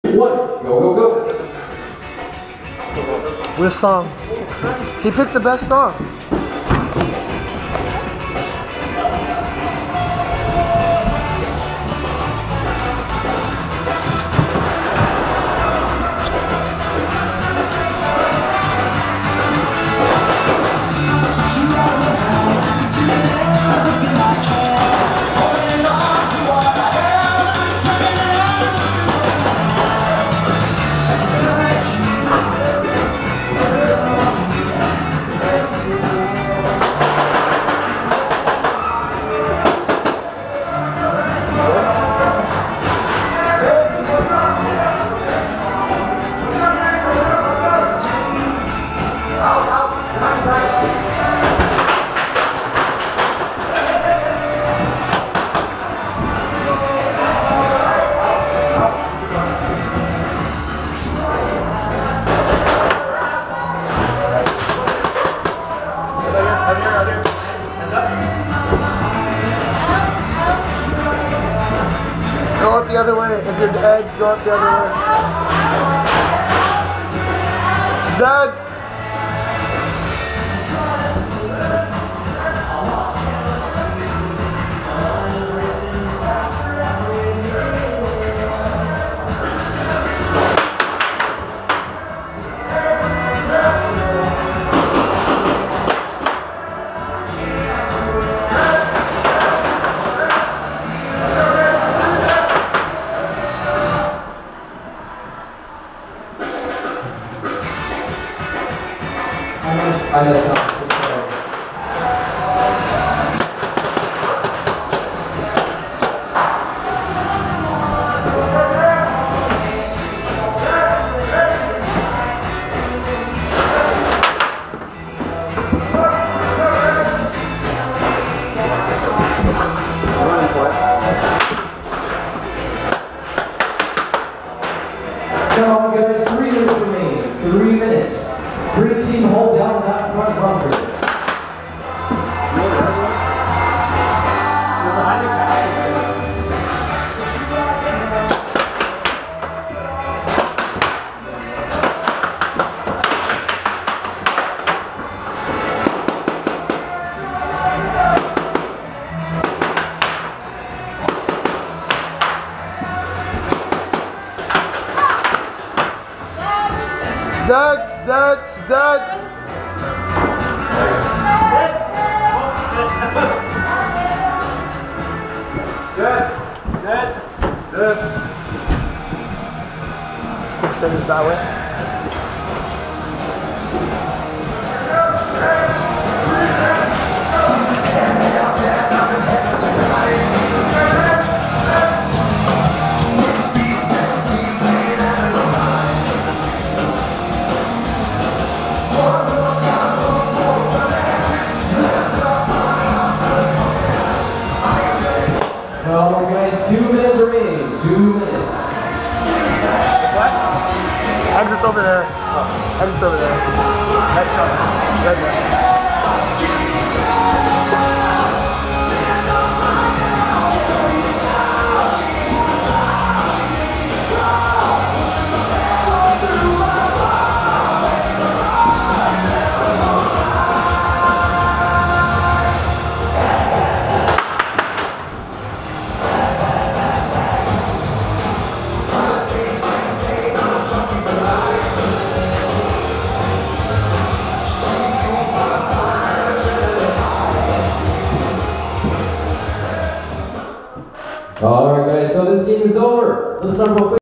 One, go, go, go. This song. He picked the best song. Go out the other way. If you're dead, go out the other way. It's dead. I messed up. Come on, guys, 3 minutes remaining. 3 minutes. Green team, hold down that front bunker. Dead, dead, dead. Dead. Extend this that way. Come on, guys, 2 minutes remaining. 2 minutes. What? Exit's over there. Exit's over there. Right there. All right, guys, so this game is over. Let's start real quick.